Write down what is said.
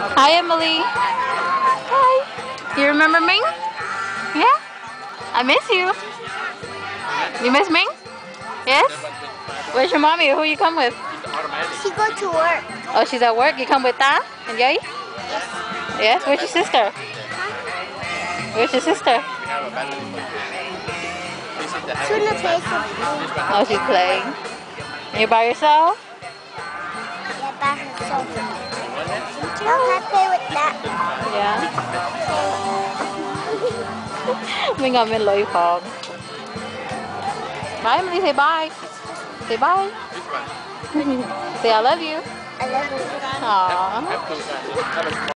Hi, Emily. Hi. You remember Ming? Yeah? I miss you. You miss Ming? Yes? Where's your mommy? Who you come with? She go to work. Oh, she's at work? You come with Ta and Yai? Yes? Where's your sister? Where's your sister? She's in the place with me. Oh, she's playing. And you're by yourself? Yeah, by herself. I'll have to play with that. Yeah. Mình ngồi bên lối phòng. Bye, Emily. Say bye. Say bye. Say I love you. I love you. Aww.